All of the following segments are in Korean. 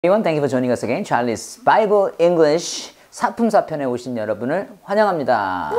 Everyone, thank you for joining us again. Charlie's Bible English 사품사편에 오신 여러분을 환영합니다.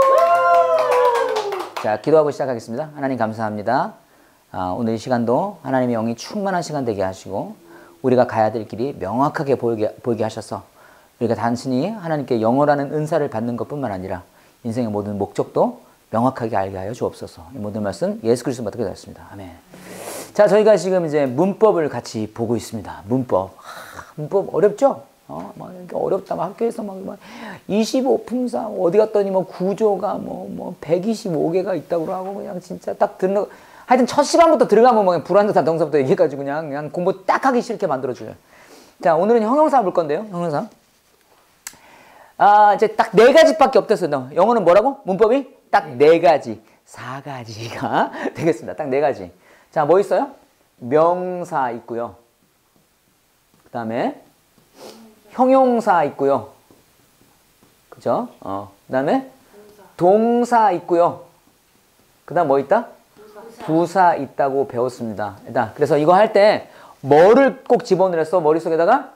자, 기도하고 시작하겠습니다. 하나님 감사합니다. 오늘 이 시간도 하나님의 영이 충만한 시간 되게 하시고 우리가 가야 될 길이 명확하게 보이게 하셔서 우리가 단순히 하나님께 영어라는 은사를 받는 것뿐만 아니라 인생의 모든 목적도 명확하게 알게 하여 주옵소서. 이 모든 말씀 예수 그리스도 받게 되었습니다. 아멘. 자, 저희가 지금 이제 문법을 같이 보고 있습니다. 문법 어렵죠? 막 이렇게 어렵다. 막 학교에서 막 25품사 어디 갔더니 뭐 구조가 뭐 125개가 있다고 하고 그냥 진짜 딱 듣는 하여튼 첫 시간부터 들어가면 뭐 불안정한 동사부터 얘기해가지고 그냥 공부 딱 하기 싫게 만들어줘요. 자, 오늘은 형용사 볼 건데요. 형용사. 이제 딱 4가지밖에 없댔어요. 영어는 뭐라고? 문법이 딱 4가지, 4가지가 되겠습니다. 딱 4가지. 자, 뭐 있어요? 명사 있고요. 그 다음에 형용사 있고요. 그죠? 그 다음에 동사 있고요. 그 다음 뭐 있다? 부사 있다고 배웠습니다. 일단 그래서 이거 할 때 뭐를 꼭 집어넣었어? 머릿속에다가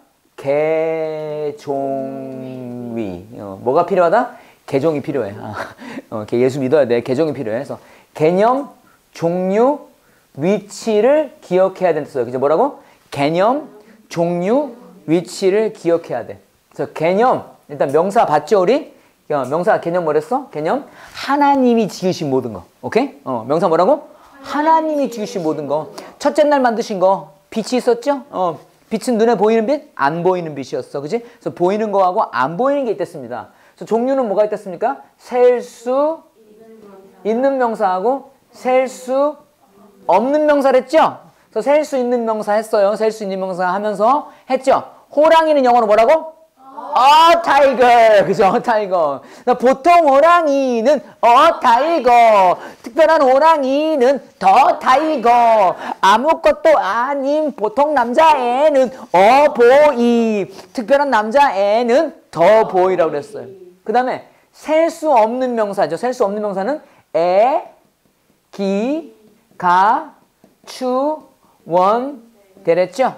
개종위. 뭐가 필요하다? 개종이 필요해. 예수 믿어야 돼. 개종이 필요해. 그래서 개념, 종류, 위치를 기억해야 된다. 그죠? 뭐라고? 개념, 종류, 위치를 기억해야 돼. 그래서 개념, 일단 명사 봤죠, 우리? 명사 개념 뭐랬어? 개념? 하나님이 지으신 모든 거. 오케이? 명사 뭐라고? 하나님이 지으신 모든 거. 첫째 날 만드신 거. 빛이 있었죠? 빛은 눈에 보이는 빛? 안 보이는 빛이었어. 그지? 그래서 보이는 거하고 안 보이는 게 있댔습니다. 그래서 종류는 뭐가 있댔습니까? 셀 수 있는 명사하고 셀 수 없는 명사랬죠? 그래서 셀 수 있는 명사 했어요. 셀 수 있는 명사 하면서 했죠? 호랑이는 영어로 뭐라고? 타이거. 그죠? 타이거. 보통 호랑이는 타이거. 특별한 호랑이는 더 타이거. 아무것도 아닌 보통 남자애는 보이. 특별한 남자애는 더 보이라고 그랬어요. 그 다음에 셀 수 없는 명사죠. 셀 수 없는 명사는 기, 가, 추, 원 되랬죠?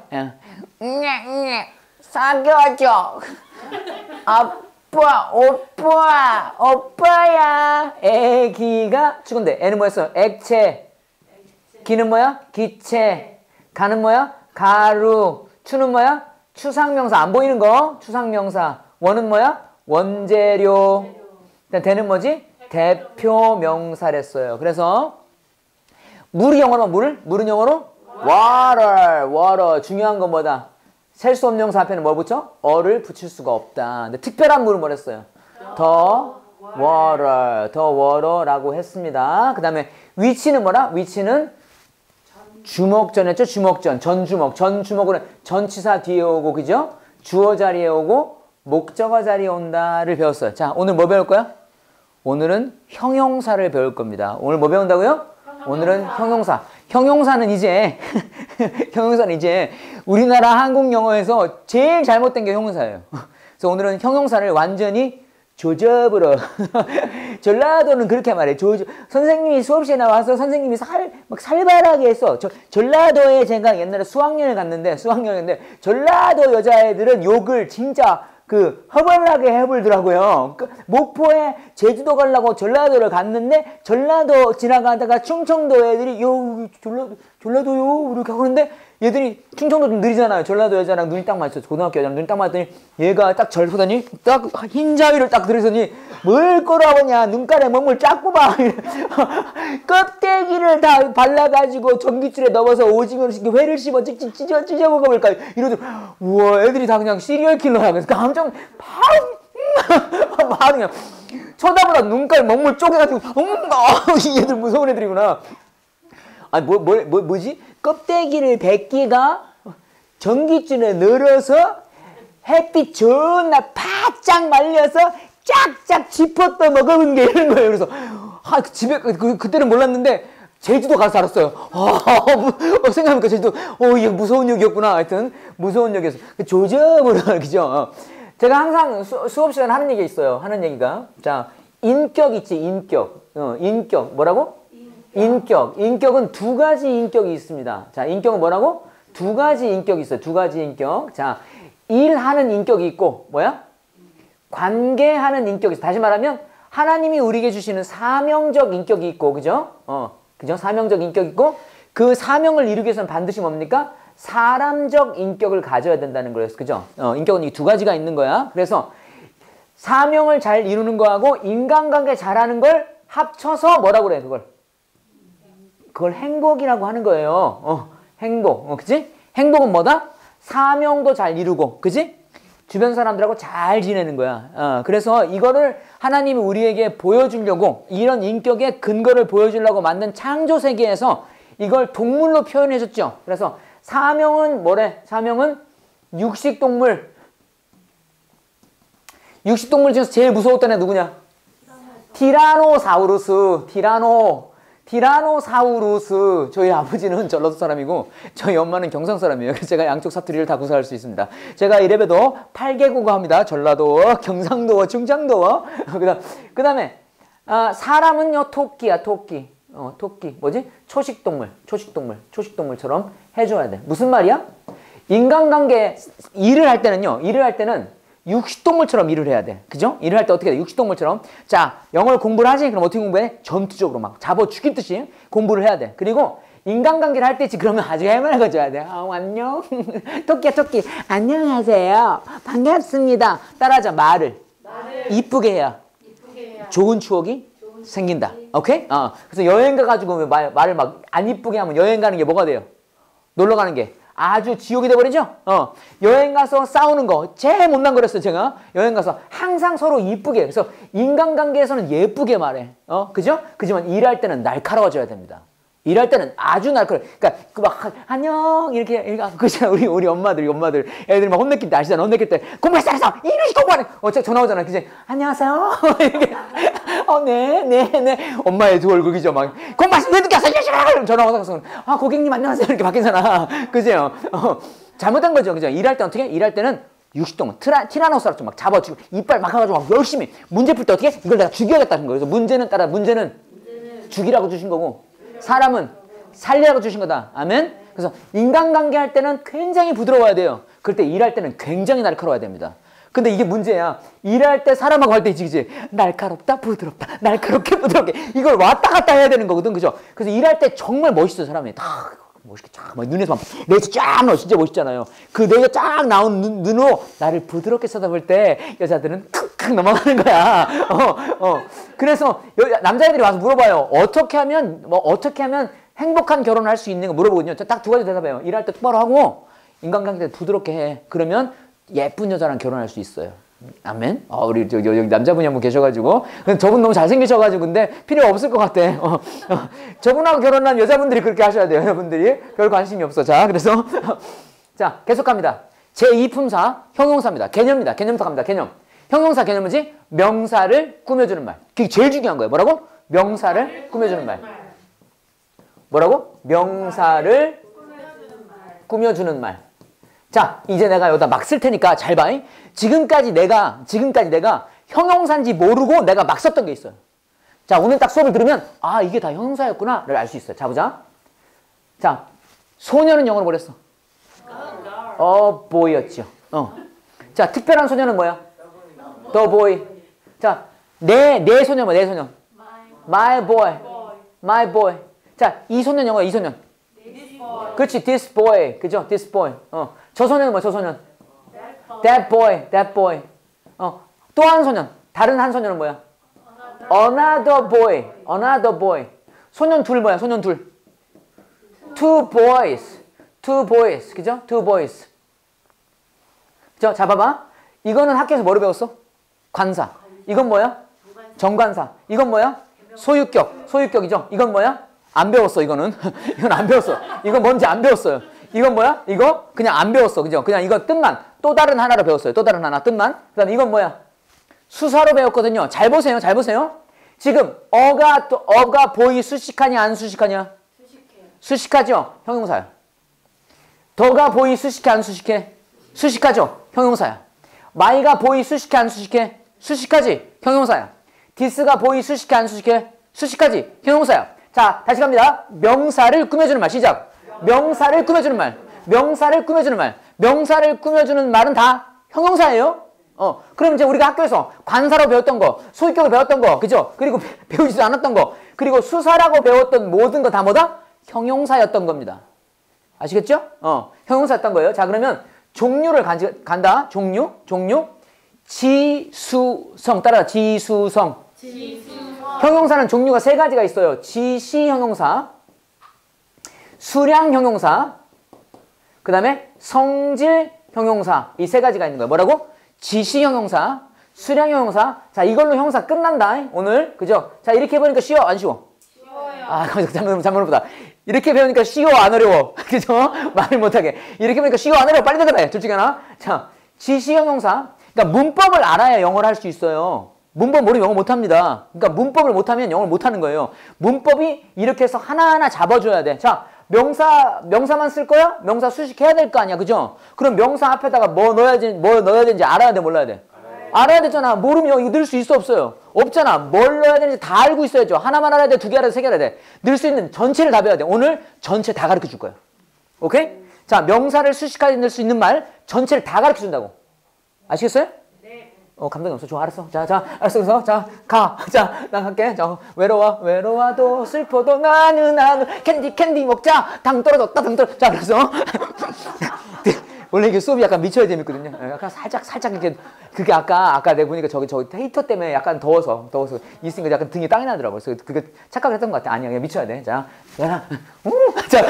사귀어줘. 아빠, 오빠야. 기가 죽은데 애는 뭐였어? 액체. 기는 뭐야? 기체. 가는 뭐야? 가루. 추는 뭐야? 추상명사. 안 보이는 거. 추상명사. 원은 뭐야? 원재료. 대는 뭐지? 대표명사랬어요. 그래서 물이 영어로 물은 영어로 water. 중요한 건 뭐다? 셀 수 없는 명사 앞에는 뭐 붙여? 어를 붙일 수가 없다. 근데 특별한 물은 뭐랬어요? the water라고 했습니다. 그 다음에 위치는 뭐라? 위치는 주목전 했죠? 주목전. 전주목은 전치사 뒤에 오고, 그죠? 주어 자리에 오고 목적어 자리에 온다를 배웠어요. 자, 오늘 뭐 배울 거야? 오늘은 형용사를 배울 겁니다. 오늘 뭐 배운다고요? 오늘은 형용사. 형용사는 이제 우리나라 한국 영어에서 제일 잘못된 게 형용사예요. 그래서 오늘은 형용사를 완전히 조접으로 전라도는 그렇게 말해. 선생님이 수업시에 나와서 선생님이 막 살벌하게 했어. 전라도에 제가 옛날에 수학여행을 갔는데 전라도 여자애들은 욕을 진짜 허벌나게 해불더라고요. 목포에 제주도 가려고 전라도를 갔는데 전라도 지나가다가 충청도 애들이 전라도요 이렇게 하는데 얘들이 충청도 좀 느리잖아요. 전라도 여자랑 눈이 딱 맞췄어. 고등학교 여자랑 눈이 딱 맞더니 얘가 딱 절 보더니 딱 흰자위를 딱 들이더니 뭘 거라고냐 눈가에 몸을 쫙 뽑아. 껍데기를 다 발라가지고 전기줄에 넣어서 오징어를 시켜 회를 씹어 찢어 먹어볼까 이러더니 우와 애들이 다 그냥 시리얼 킬러야. 그래서 깜짝 바로 그냥 쳐다보다 눈가에 먹물 쪼개가지고 얘들 무서운 애들이구나. 아니 뭐지? 껍데기를 벗기가 전기줄에 늘어서 햇빛 좋은 날 바짝 말려서 쫙쫙 짚었다 먹어본 게 이런 거예요. 그래서 집에 그때는 몰랐는데 제주도 가서 알았어요. 생각해보니까 제주도 이게 무서운 역이었구나. 하여튼 무서운 역이었어. 조접으로 그죠? 제가 항상 수업 시간에 하는 얘기 있어요. 하는 얘기가 자 인격 있지 인격. 인격 뭐라고? 인격은 2가지 인격이 있습니다. 자, 인격은 뭐라고? 두 가지 인격이 있어요. 두 가지 인격. 자, 일하는 인격이 있고 뭐야? 관계하는 인격이 있어. 다시 말하면 하나님이 우리에게 주시는 사명적 인격이 있고, 그죠? 그죠? 사명적 인격이 있고, 그 사명을 이루기 위해서는 반드시 뭡니까? 사람적 인격을 가져야 된다는 거예요. 그죠? 인격은 이 두 가지가 있는 거야. 그래서 사명을 잘 이루는 거하고 인간관계 잘하는 걸 합쳐서 뭐라고 그래, 그걸? 그걸 행복이라고 하는 거예요. 행복. 그치? 행복은 뭐다? 사명도 잘 이루고, 그치? 주변 사람들하고 잘 지내는 거야. 그래서 이거를 하나님이 우리에게 보여주려고, 이런 인격의 근거를 보여주려고 만든 창조 세계에서 이걸 동물로 표현해 줬죠. 그래서 사명은 뭐래? 사명은 육식동물. 육식동물 중에서 제일 무서웠던 애 누구냐? 티라노사우루스. 티라노사우루스. 저희 아버지는 전라도 사람이고 저희 엄마는 경상 사람이에요. 그래서 제가 양쪽 사투리를 다 구사할 수 있습니다. 제가 이래봬도 8개국어 합니다. 전라도, 경상도, 충청도. 그 다음에 사람은요 토끼야. 토끼. 토끼. 뭐지? 초식동물처럼 해줘야 돼. 무슨 말이야? 인간관계 일을 할 때는 육식동물처럼 일을 해야 돼. 그죠? 일을 할 때 어떻게 돼? 육식동물처럼. 자, 영어를 공부를 하지? 그럼 어떻게 공부해? 전투적으로 막 잡아 죽이듯이 공부를 해야 돼. 그리고 인간관계를 할 때지 그러면 아주 해맑아져야 돼. 안녕. 토끼야, 토끼. 안녕하세요. 반갑습니다. 따라하자, 말을. 이쁘게 해야. 좋은 추억이 생긴다. 오케이? 그래서 여행 가가지고 말을 막 안 이쁘게 하면 여행 가는 게 뭐가 돼요? 놀러 가는 게. 아주 지옥이 돼버리죠? 여행 가서 싸우는 거 제일 못난 거랬어요, 제가. 여행 가서 항상 서로 이쁘게. 그래서 인간관계에서는 예쁘게 말해. 그죠? 그지만 일할 때는 날카로워져야 됩니다. 일할 때는 아주 날카로워. 그러니까 막 안녕 이렇게 그잖아. 우리 엄마들 애들이 막 혼내킬 때 아시잖아. 혼내킬 때 공부했어 이러시 공부하네. 전화 오잖아. 그지? 안녕하세요. 이렇게 네. 엄마의 두 얼굴 그죠? 막 공부했어 왜 늦게 왔어? 이러시 전화 와서 고객님 안녕하세요 이렇게 바뀌잖아. 그죠? 잘못된 거죠, 그죠? 일할 때 어떻게? 일할 때는 육식동물 티라노사우루스 막 잡아주고 이빨 막 해가지고 막 열심히 문제 풀 때 어떻게? 이걸 내가 죽여야겠다는 거예요. 그래서 문제는 죽이라고 주신 거고. 사람은 살리라고 주신 거다. 아멘? 그래서 인간관계 할 때는 굉장히 부드러워야 돼요. 그럴 때 일할 때는 굉장히 날카로워야 됩니다. 근데 이게 문제야. 일할 때 사람하고 할 때 그지? 날카롭다, 부드럽다, 날카롭게, 부드럽게. 이걸 왔다 갔다 해야 되는 거거든. 그죠? 그래서 일할 때 정말 멋있어, 사람이. 다 멋있게 쫙, 막 눈에서 막 레이저 쫙 나와. 진짜 멋있잖아요. 그 레이저 쫙 나온 눈으로 나를 부드럽게 쳐다볼 때 여자들은 크크 넘어가는 거야. 그래서 남자애들이 와서 물어봐요. 어떻게 하면 행복한 결혼을 할 수 있는 거 물어보거든요. 딱 두 가지 대답해요. 일할 때 똑바로 하고 인간관계 때 부드럽게 해. 그러면 예쁜 여자랑 결혼할 수 있어요. 아멘? 우리 여기 남자분이 한 분 계셔가지고 저분 너무 잘생기셔가지고 근데 필요 없을 것 같아. 저분하고 결혼한 여자분들이 그렇게 하셔야 돼요. 여러분들이 별 관심이 없어. 자, 그래서 자 계속합니다. 제2품사 형용사입니다. 개념입니다. 개념부터 갑니다. 개념. 형용사 개념은 뭐지? 명사를 꾸며주는 말. 그게 제일 중요한 거예요. 뭐라고? 명사를 꾸며주는 말. 뭐라고? 명사를 꾸며주는 말. 자, 이제 내가 여기다 막 쓸 테니까 잘 봐. 지금까지 내가 형용사인지 모르고 내가 막 썼던 게 있어요. 자, 오늘 딱 수업을 들으면 이게 다 형용사였구나를 알 수 있어요. 자, 보자. 자, 소녀는 영어로 뭐랬어? boy였죠. 자, 특별한 소녀는 뭐야? the boy. 자, 내 소녀 내 소녀? my boy. 자, 이 소년 영어야, 이 소년. 그렇지, this boy. 그죠? this boy. 저 소년은 뭐야, 저 소년? that boy. 또 한 소년. 다른 한 소년은 뭐야? another boy. 소년 둘 뭐야, 소년 둘? two boys. 그죠? two boys. 그죠? 자, 봐봐. 이거는 학교에서 뭐를 배웠어? 관사. 이건 뭐야? 정관사. 이건 뭐야? 소유격이죠? 이건 뭐야? 안 배웠어, 이거는. 이건 안 배웠어. 이건 뭔지 안 배웠어요. 이건 뭐야? 이거 그냥 안 배웠어. 그죠? 그냥 이거 뜻만. 또 다른 하나로 배웠어요. 또 다른 하나, 뜻만. 그 다음에 이건 뭐야? 수사로 배웠거든요. 잘 보세요. 지금 어가 보이 수식하냐, 안 수식하냐? 수식하죠? 형용사야. 더가 보이 수식해, 안 수식해? 수식하죠? 형용사야. 마이가 보이 수식해, 안 수식해? 수식하지? 형용사야. 디스가 보이 수식해, 안 수식해? 수식하지? 형용사야. 자, 다시 갑니다. 명사를 꾸며주는 말. 시작. 명사를 꾸며주는 말. 명사를 꾸며주는 말. 명사를 꾸며주는 말은 다 형용사예요. 그럼 이제 우리가 학교에서 관사로 배웠던 거, 소유격을 배웠던 거, 그죠? 그리고 배우지도 않았던 거, 그리고 수사라고 배웠던 모든 거 다 뭐다? 형용사였던 겁니다. 아시겠죠? 형용사였던 거예요. 자, 그러면 종류를 간다. 종류. 지수성. 따라가. 지수성. 형용사는 종류가 세 가지가 있어요. 지시 형용사, 수량 형용사, 그 다음에 성질 형용사. 이 세 가지가 있는 거예요. 뭐라고? 지시 형용사, 수량 형용사. 자, 이걸로 형용사 끝난다. 오늘. 그죠? 자, 이렇게 해보니까 쉬워? 안 쉬워? 쉬워요. 아, 잘못보다. 이렇게 배우니까 쉬워? 안 어려워? 그죠? 말을 못하게. 이렇게 배우니까 쉬워? 안 어려워? 빨리 대답해. 둘 중에 하나. 자, 지시 형용사. 그러니까 문법을 알아야 영어를 할 수 있어요. 문법 모르면 영어 못합니다. 그러니까 문법을 못하면 영어를 못하는 거예요. 문법이 이렇게 해서 하나하나 잡아줘야 돼. 자, 명사만 쓸 거야? 명사 수식해야 될 거 아니야. 그죠? 그럼 명사 앞에다가 뭐 넣어야 되는지 알아야 돼? 몰라야 돼? 알아야 되잖아. 모르면 이거 넣을 수 있어? 없어요? 없잖아. 뭘 넣어야 되는지 다 알고 있어야죠. 하나만 알아야 돼? 두 개 알아야 돼? 세 개 알아야 돼? 넣을 수 있는 전체를 다 배워야 돼. 오늘 전체 다 가르쳐 줄 거예요. 오케이? 자, 명사를 수식하게 넣을 수 있는 말 전체를 다 가르쳐 준다고. 아시겠어요? 네. 감동이 없어. 좋아, 알았어. 자, 알았어. 그래서, 자, 가. 자, 나 갈게. 자, 외로워도 슬퍼도 나는 캔디 먹자. 당 떨어졌다. 자, 그래서. 원래 이게 수업이 약간 미쳐야 재밌거든요. 약간 살짝 이렇게, 그게 아까 내가 보니까 저기 데이터 때문에 약간 더워서 있으니까 약간 등이 땀이 나더라고요. 그래서 그게 착각을 했던 것 같아. 아니야, 그냥 미쳐야 돼. 자, 자,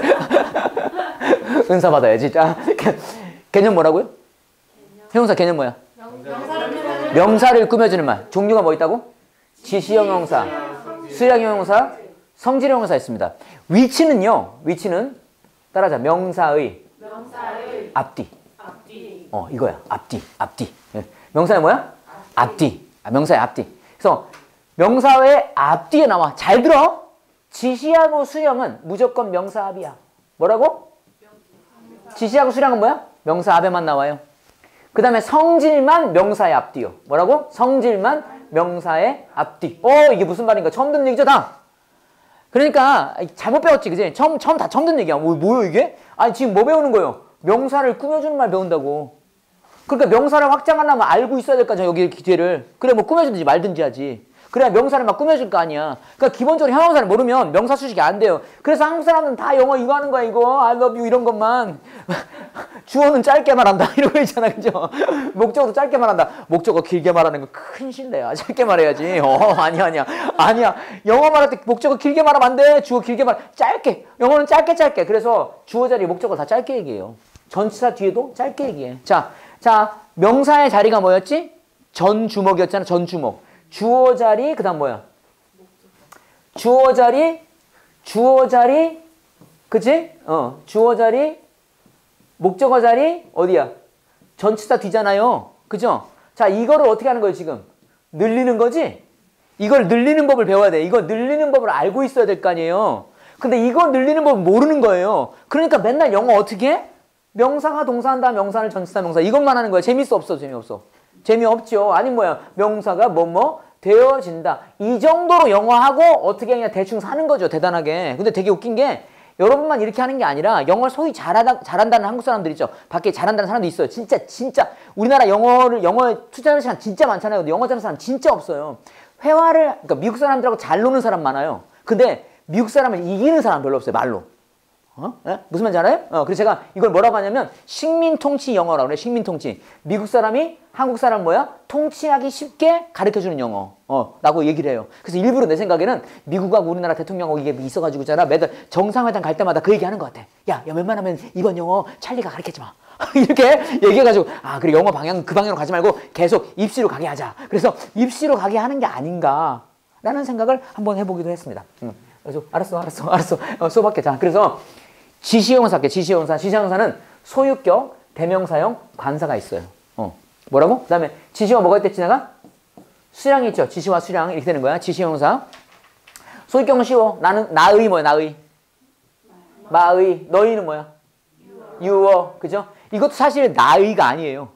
은사 받아야지. 자, 개념 뭐라고요? 형용사 개념 뭐야? 명사를 꾸며주는 말. 종류가 뭐 있다고? 지시형 형용사, 수량 형용사, 성질 형용사 있습니다. 위치는 따라하자. 명사의 앞뒤. 이거야. 앞뒤. 명사의 뭐야? 앞뒤. 명사의 앞뒤. 그래서 명사의 앞뒤에 나와. 잘 들어. 지시하고 수량은 무조건 명사 앞이야. 뭐라고? 지시하고 수량은 뭐야? 명사 앞에만 나와요. 그 다음에 성질만 명사의 앞뒤요. 뭐라고? 성질만 명사의 앞뒤. 이게 무슨 말인가? 처음 듣는 얘기죠, 다? 그러니까 잘못 배웠지, 그지? 처음 듣는 얘기야. 뭐야 이게? 아니, 지금 뭐 배우는 거예요? 명사를 꾸며주는 말 배운다고. 그러니까 명사를 확장하려면 알고 있어야 될 거 아니야, 여기 뒤를. 그래, 뭐 꾸며주든지 말든지 하지. 그래야 명사를 막 꾸며줄 거 아니야. 그러니까 기본적으로 형용사를 모르면 명사 수식이 안 돼요. 그래서 한국 사람들은 다 영어 이거 하는 거야, 이거. I love you 이런 것만. 주어는 짧게 말한다. 이런 거 있잖아, 그죠? 목적어도 짧게 말한다. 목적어 길게 말하는 거 큰 신뢰야. 짧게 말해야지. 아니야. 영어 말할 때 목적어 길게 말하면 안 돼. 주어 길게 짧게. 영어는 짧게. 그래서 주어 자리 목적어 다 짧게 얘기해요. 전치사 뒤에도 짧게 얘기해. 자, 명사의 자리가 뭐였지? 전주목이었잖아, 전주목. 주어 자리, 그 다음 뭐야? 주어 자리, 그치? 주어 자리, 목적어 자리, 어디야? 전치사 뒤잖아요. 그죠? 자, 이거를 어떻게 하는 거예요, 지금? 늘리는 거지? 이걸 늘리는 법을 배워야 돼. 이거 늘리는 법을 알고 있어야 될 거 아니에요. 근데 이거 늘리는 법을 모르는 거예요. 그러니까 맨날 영어 어떻게 해? 명사가 동사한다, 명사를 전치사, 명사. 이것만 하는 거야. 재밌어, 없어? 재미없어? 재미없죠. 아니 뭐야. 명사가 되어진다. 이 정도로 영어하고 어떻게 그냥 대충 사는 거죠. 대단하게. 근데 되게 웃긴 게 여러분만 이렇게 하는 게 아니라 영어를 소위 잘한다는 한국 사람들 있죠. 밖에 잘한다는 사람도 있어요. 진짜 우리나라 영어에 투자하는 시간 진짜 많잖아요. 근데 영어 잘하는 사람 진짜 없어요. 그러니까 미국 사람들하고 잘 노는 사람 많아요. 근데 미국 사람을 이기는 사람 별로 없어요. 말로. 무슨 말인지 알아요? 그래서 제가 이걸 뭐라고 하냐면 식민통치 영어라고 그래. 식민통치. 미국 사람이 한국 사람 통치하기 쉽게 가르쳐주는 영어 라고 얘기를 해요. 그래서 일부러 내 생각에는 미국하고 우리나라 대통령하고 이게 있어가지고 있잖아. 매달 정상회담 갈 때마다 그 얘기하는 것 같아. 야 웬만하면 이번 영어 찰리가 가르쳐주마. 이렇게 얘기해가지고 그래 영어 방향 그 방향으로 가지 말고 계속 입시로 가게 하자. 그래서 입시로 가게 하는 게 아닌가 라는 생각을 한번 해보기도 했습니다. 그래서 알았어. 수업할게. 자, 그래서 지시형용사 할게. 지시형용사는 소유격, 대명사형, 관사가 있어요. 뭐라고? 그 다음에 지시가 뭐가 있댔지 내가? 수량이 있죠. 지시와 수량 이렇게 되는 거야. 지시형용사. 소유격은 쉬워. 나의 뭐야? 마의. 너희는 뭐야? 유어. 그죠? 이것도 사실 나의가 아니에요.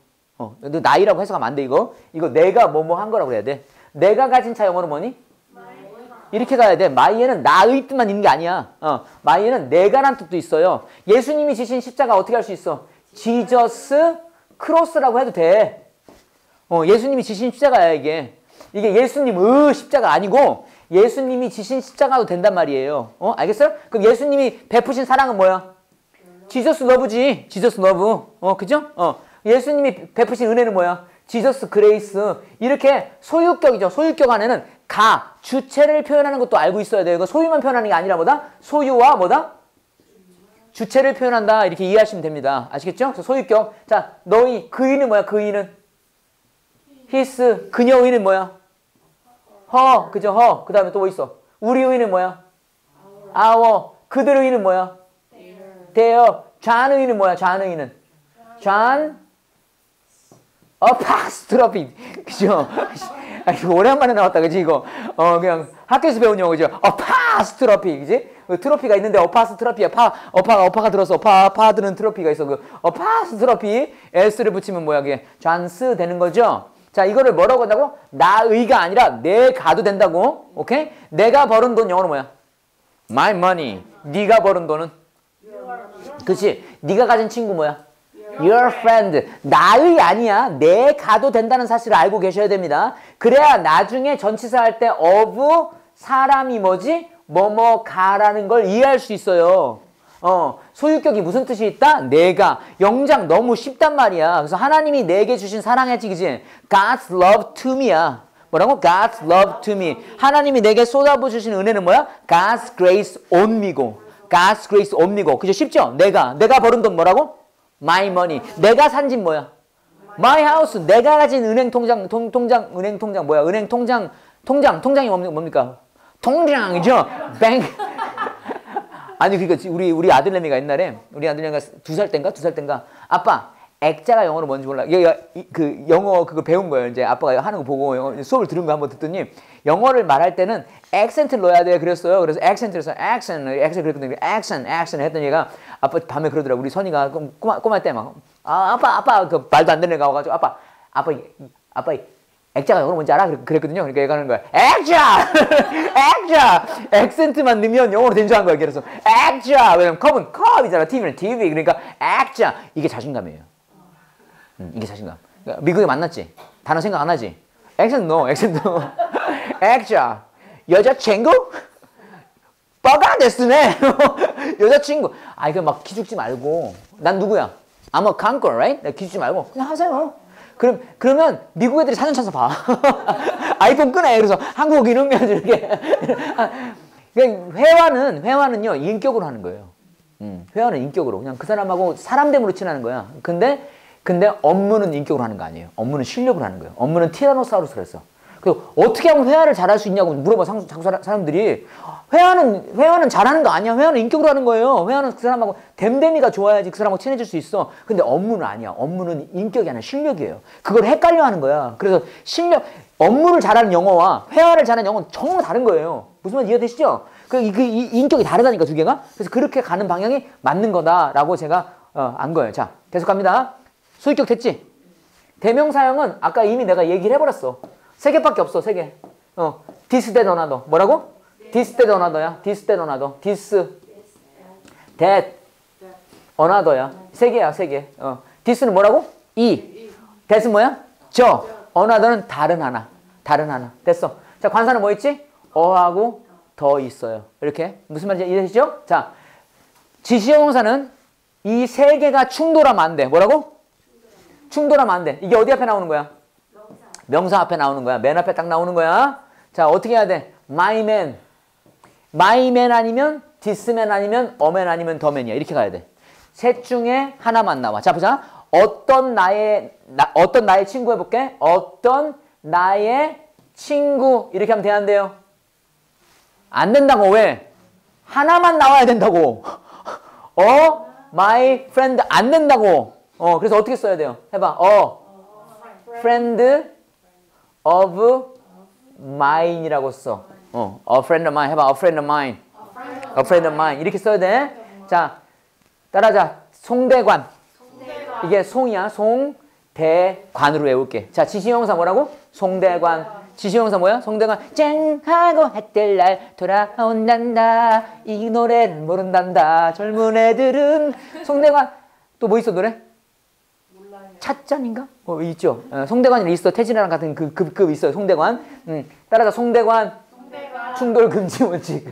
나이라고 해석하면 안 돼, 이거. 이거 내가 뭐뭐 한 거라고 해야 돼. 내가 가진 차 영어로 뭐니? 이렇게 가야 돼. my에는 나의 뜻만 있는 게 아니야. my에는 내가란 뜻도 있어요. 예수님이 지신 십자가 어떻게 할 수 있어? Jesus 크로스라고 해도 돼. 예수님이 지신 십자가야 이게. 이게 예수님의 십자가 아니고 예수님이 지신 십자가도 된단 말이에요. 알겠어요? 그럼 예수님이 베푸신 사랑은 뭐야? 지저스 러브지. 지저스 러브. 그죠? 예수님이 베푸신 은혜는 뭐야? 지저스 그레이스. 이렇게 소유격이죠. 소유격 안에는 주체를 표현하는 것도 알고 있어야 돼요. 이거 소유만 표현하는 게 아니라 뭐다? 소유와 뭐다? 주체를 표현한다. 이렇게 이해하시면 됩니다. 아시겠죠? 그래서 소유격. 자, 너희, 그이는 뭐야? 그이는? his. 그녀의는 뭐야? her. 그죠? her. 그 다음에 또 뭐 있어? 우리의는 뭐야? our. 그들의는 뭐야? their. 좌는의는 뭐야? 좌는의는? 좌는? apostrophe. 그죠? 이거 오랜만에 나왔다. 그지? 이거. 그냥 학교에서 배운 용어죠. apostrophe. 그지? 트로피가 있는데 apostrophe야. 어파가 들어서 파드는 트로피가 있어. 그 apostrophe. s를 붙이면 뭐야? 그게 잔스 되는 거죠? 자, 이거를 뭐라고 한다고? 나의가 아니라 내가도 된다고. 오케이? 내가 벌은 돈 영어로 뭐야? My money. 네가 벌은 돈은? 그치? 네가 가진 친구 뭐야? Your friend. 나의 아니야. 내가도 된다는 사실을 알고 계셔야 됩니다. 그래야 나중에 전치사 할 때 of 사람이 뭐지? 뭐뭐가라는 걸 이해할 수 있어요. 소유격이 무슨 뜻이 있다? 내가. 영장 너무 쉽단 말이야. 그래서 하나님이 내게 주신 사랑이지, 그지? God's love to me야. 뭐라고? God's love to me. 하나님이 내게 쏟아부 주신 은혜는 뭐야? God's grace on me고. God's grace on me고. 그죠? 쉽죠? 내가 벌은 돈 뭐라고? My money. 내가 산 집 뭐야? My house. 내가 가진 은행 통장, 은행 통장 뭐야? 은행 통장이 뭡니까? 통장이죠? bank. 아니, 그러니까 우리 아들내미가 옛날에, 우리 아들내미가 2살 땐가? 아빠, 액자가 영어로 뭔지 몰라. 그 영어 그거 배운 거예요. 이제 아빠가 하는 거 보고 수업을 들은 거 한번 듣더니 영어를 말할 때는 액센트를 넣어야 돼. 그랬어요. 그래서 액센트에서 액센트 그랬거든요. 액센트 했더니 얘가 아빠 밤에 그러더라고. 우리 선이가 꼬마 때 막 아빠 그 말도 안 되는 애가 와가지고 아빠 액자가 영어로 뭔지 알아? 그랬거든요. 그러니까 얘가 하는 거야. 액자! 액센트만 넣으면 영어로 된 줄 아는 거야. 그래서 액자! 왜냐면 컵은 컵이잖아. TV는 TV. 그러니까 액자! 이게 자신감이에요. 이게 자신감. 그러니까 미국에 만났지? 단어 생각 안 하지? 액센트 no. 액자! 여자친구? 뻐가 됐으네. 여자친구. 이거 막 기죽지 말고. 난 누구야? I'm a conqueror, right? 기죽지 말고 그냥 하세요. 그러면 미국 애들이 사전 찾아서 봐. 아이폰 끄네. 그래서 한국 이름이 이렇게. 회화는요, 인격으로 하는 거예요. 회화는 인격으로. 그냥 그 사람하고 사람 대으로 친하는 거야. 근데 업무는 인격으로 하는 거 아니에요. 업무는 실력으로 하는 거예요. 업무는 티라노사우루스가 했어. 그래서 어떻게 하면 회화를 잘할 수 있냐고 물어봐, 자꾸 사람들이. 회화는 잘하는 거 아니야. 회화는 인격으로 하는 거예요. 회화는 그 사람하고 댐댐이가 좋아야지 그 사람하고 친해질 수 있어. 근데 업무는 아니야. 업무는 인격이 아니라 실력이에요. 그걸 헷갈려 하는 거야. 그래서 업무를 잘하는 영어와 회화를 잘하는 영어는 정말 다른 거예요. 무슨 말 이해되시죠? 이 인격이 다르다니까, 두 개가. 그래서 그렇게 가는 방향이 맞는 거다라고 제가 안 거예요. 자, 계속 갑니다. 소유격 됐지? 대명사형은 아까 이미 내가 얘기를 해버렸어. 3개밖에 없어, 3개. this, that, another. 뭐라고? this, that, another야. this, that, another. this, that, another야. 3개야, 3개. this는 뭐라고? that은 뭐야? another는 다른 하나. 됐어. 자, 관사는 뭐 있지? 어하고 더 있어요. 이렇게. 무슨 말인지 이해되시죠? 자, 지시형용사는 이 3개가 충돌하면 안 돼. 뭐라고? 충돌하면 안 돼. 이게 어디 앞에 나오는 거야? 명사 앞에 나오는 거야. 맨 앞에 딱 나오는 거야. 자, 어떻게 해야 돼? My man. My man 아니면 this man 아니면 a man 아니면 the man이야. 이렇게 가야 돼. 셋 중에 하나만 나와. 자, 보자. 어떤 나의 친구 해볼게. 어떤 나의 친구. 이렇게 하면 되는데요. 안 된다고. 왜? 하나만 나와야 된다고. my friend 안 된다고. 그래서 어떻게 써야 돼요? 해봐. friend of mine이라고 써. a friend of mine. 해봐. a friend of mine. a friend of mine. 이렇게 써야 돼. 자, 따라하자. 송대관. 이게 송이야. 송대관으로 외울게. 자, 지시형용사 뭐라고? 송대관. 지시형사 뭐야? 송대관 쨍하고 해뜰 날 돌아온단다. 이 노래를 모른단다. 젊은 애들은 송대관 또 뭐 있어 노래? 찻잔인가? 있죠. 송대관이 있어. 태진아랑 같은 그 있어요. 송대관. 따라서 송대관 충돌 금지 원칙.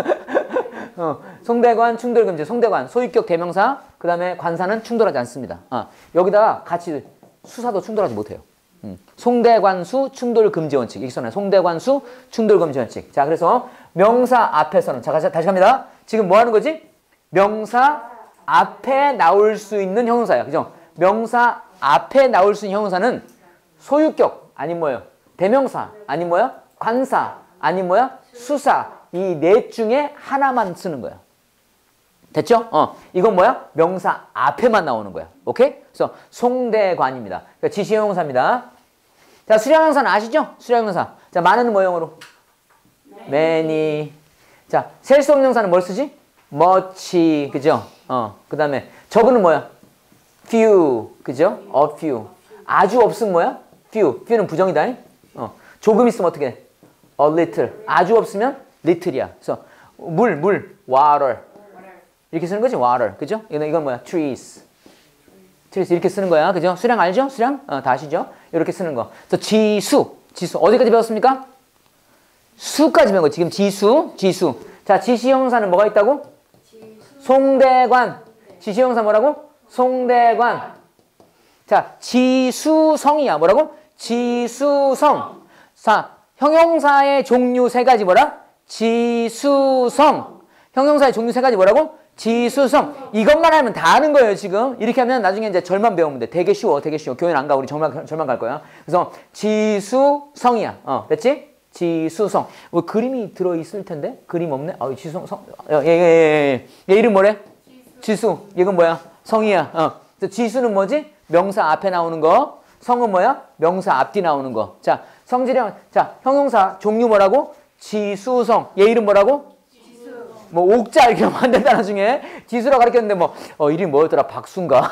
송대관 충돌 금지. 송대관 소유격 대명사. 그 다음에 관사는 충돌하지 않습니다. 여기다가 같이 수사도 충돌하지 못해요. 송대관수 충돌 금지 원칙. 이렇게 써놔요. 송대관수 충돌 금지 원칙. 자, 그래서 명사 앞에서는 자, 다시 갑니다. 지금 뭐 하는 거지? 명사 앞에 나올 수 있는 형용사야. 그죠? 명사 앞에 나올 수 있는 형용사는 소유격 아니 뭐예요? 대명사 아니 뭐야? 관사 아니 뭐야? 수사. 이 넷 중에 하나만 쓰는 거야. 됐죠? 이건 뭐야? 명사 앞에만 나오는 거야. 오케이? 그래서 송대관입니다. 그러니까 지시형용사입니다. 자, 수량형사는 아시죠? 수량형사. 자, 많은 모형으로. many. 자, 셀 수 없는 형사는 뭘 쓰지? much. 그죠? 그 다음에 적은 뭐야? few. 그죠? a few. 아주 없으면 뭐야? few. few는 부정이다. 조금 있으면 어떻게 돼? a little. 아주 없으면 little이야. 그래서 물, water. 이렇게 쓰는 거지, water. 그죠? 이건 뭐야? trees. trees 이렇게 쓰는 거야. 그죠? 수량 알죠? 수량? 다 아시죠? 이렇게 쓰는 거. 그래서 지수. 어디까지 배웠습니까? 수까지 배운 거. 지금 지수. 자, 지시형사는 뭐가 있다고? 송대관. 지시형사 뭐라고? 송대관. 자, 지수성이야. 뭐라고? 지수성. 자, 형용사의 종류 세 가지 뭐라? 지수성. 형용사의 종류 세 가지 뭐라고? 지수성. 이것만 하면 다 아는 거예요, 지금. 이렇게 하면 나중에 이제 절만 배우면 돼. 되게 쉬워. 교회는 안 가. 우리 절만 갈 거야. 그래서 지수성이야. 됐지? 지수성. 뭐 그림이 들어있을 텐데? 그림 없네? 지수성. 얘 이름 뭐래? 지수. 이건 뭐야? 성이야. 그래서 지수는 뭐지? 명사 앞에 나오는 거. 성은 뭐야? 명사 앞뒤 나오는 거. 자, 성질형. 자, 형용사 종류 뭐라고? 지수성. 얘 이름 뭐라고? 뭐 옥자 이렇게 하면 안 된다 나중에. 지수라고 가르쳤는데 뭐 이름이 뭐였더라? 박수인가?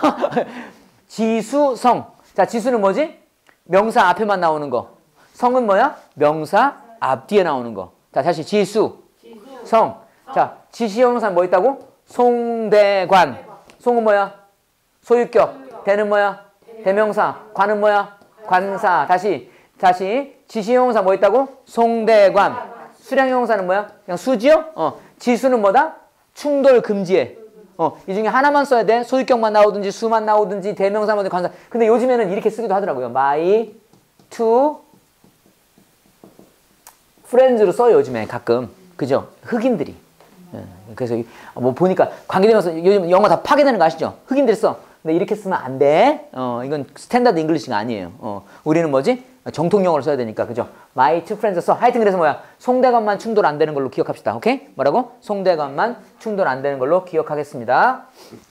지수성. 자, 지수는 뭐지? 명사 앞에만 나오는 거. 성은 뭐야? 명사 앞뒤에 나오는 거. 자, 다시 지수. 성. 자, 지시형용사는 뭐 있다고? 송대관. 송은 뭐야? 소유격. 대는 뭐야? 대명사. 관은 뭐야? 관사. 다시 지시형용사 뭐 있다고? 송대관. 수량형용사는 뭐야? 그냥 수지요? 지수는 뭐다? 충돌 금지해. 이 중에 하나만 써야 돼. 소유격만 나오든지 수만 나오든지 대명사만 관사. 근데 요즘에는 이렇게 쓰기도 하더라고요. My two friends로 써요. 요즘에 가끔. 그죠? 흑인들이. 그래서 뭐 보니까 관계대명사 요즘 영어 다 파괴되는 거 아시죠? 흑인들이 써. 근데 이렇게 쓰면 안 돼. 이건 스탠다드 잉글리시가 아니에요. 우리는 뭐지? 정통 영어를 써야 되니까. 그죠? My two friends 써. 하여튼 그래서 뭐야? 송대관만 충돌 안 되는 걸로 기억합시다. 오케이? 뭐라고? 송대관만 충돌 안 되는 걸로 기억하겠습니다.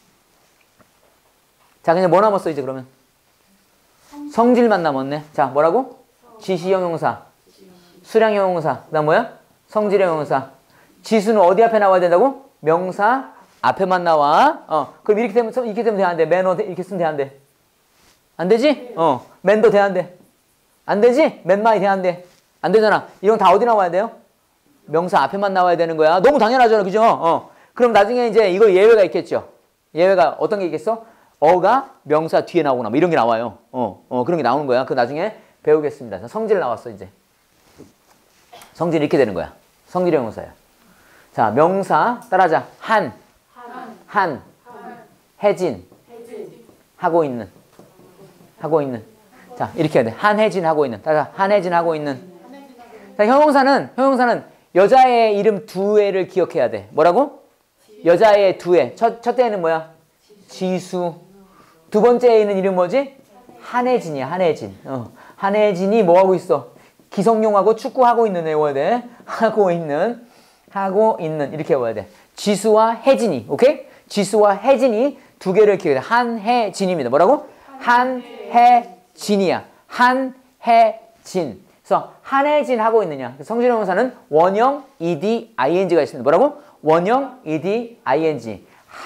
자, 그냥 뭐 남았어 이제 그러면? 성질만 남았네. 자, 뭐라고? 지시형용사. 수량형용사. 그다음 뭐야? 성질형용사. 지수는 어디 앞에 나와야 된다고? 명사 앞에만 나와. 그럼 이렇게 되면 돼야 안 돼. 매너 이렇게 쓰면 돼야 안 돼. 안 되지? 맨도 돼야 안 돼. 안 되지? 맨마이 돼야 안 돼. 안 되잖아. 이건 다 어디 나와야 돼요? 명사 앞에만 나와야 되는 거야. 너무 당연하잖아. 그죠? 그럼 나중에 이제 이거 예외가 있겠죠. 예외가 어떤 게 있겠어? 어가 명사 뒤에 나오거나 뭐 이런 게 나와요. 그런 게 나오는 거야. 그 나중에 배우겠습니다. 성질 나왔어 이제. 성질 이렇게 되는 거야. 성질형용사야. 자, 명사 따라하자. 한, 해진, 하고 있는. 자, 이렇게 해야 돼. 한해진 하고 있는. 따라하자. 한해진 하고 있는. 자, 형용사는 여자의 이름 두 애를 기억해야 돼. 뭐라고? 여자의 두 애. 첫 애는 뭐야? 지수. 두 번째 애는 이름 뭐지? 한혜진이야. 한혜진. 한혜진이 뭐 하고 있어? 기성용하고 축구하고 있는 애 외워야 돼. 하고 있는 이렇게 외워야 돼. 지수와 혜진이. 오케이? 지수와 혜진이 두 개를 기억해. 한혜진입니다. 뭐라고? 한혜진이야. 한혜진. 그래서 한혜진 하고 있느냐. 성질형용사는 원형 ed ing가 있습니다. 뭐라고? 원형 ed ing.